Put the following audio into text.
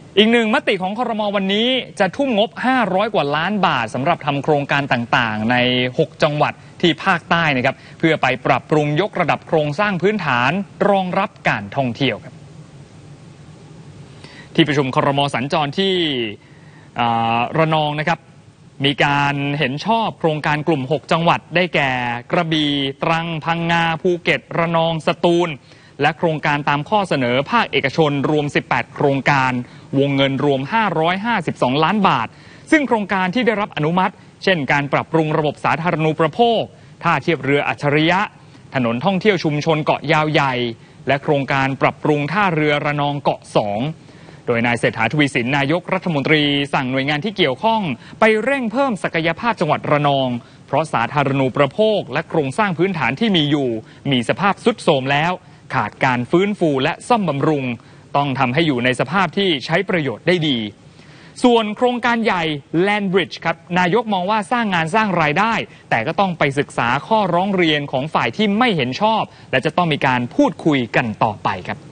อีกหนึ่งมติของครม.วันนี้จะทุ่มงบ500 กว่าล้านบาทสำหรับทำโครงการต่างๆใน6จังหวัดที่ภาคใต้นะครับเพื่อไปปรับปรุงยกระดับโครงสร้างพื้นฐานรองรับการท่องเที่ยวครับที่ประชุมครม.สัญจรที่ระนองนะครับมีการเห็นชอบโครงการกลุ่ม6จังหวัดได้แก่กระบี่ตรังพังงาภูเก็ตระนองสตูลและโครงการตามข้อเสนอภาคเอกชนรวม18โครงการวงเงินรวม552ล้านบาทซึ่งโครงการที่ได้รับอนุมัติเช่นการปรับปรุงระบบสาธารณูปโภคท่าเทียบเรืออัจฉริยะถนนท่องเที่ยวชุมชนเกาะยาวใหญ่และโครงการปรับปรุงท่าเรือระนองเกาะ2โดยนายเศรษฐา ทวีสินนายกรัฐมนตรีสั่งหน่วยงานที่เกี่ยวข้องไปเร่งเพิ่มศักยภาพจังหวัดระนองเพราะสาธารณูปโภคและโครงสร้างพื้นฐานที่มีอยู่มีสภาพทรุดโทรมแล้วขาดการฟื้นฟูและซ่อมบำรุงต้องทำให้อยู่ในสภาพที่ใช้ประโยชน์ได้ดีส่วนโครงการใหญ่ Land Bridge ครับนายกมองว่าสร้างงานสร้างรายได้แต่ก็ต้องไปศึกษาข้อร้องเรียนของฝ่ายที่ไม่เห็นชอบและจะต้องมีการพูดคุยกันต่อไปครับ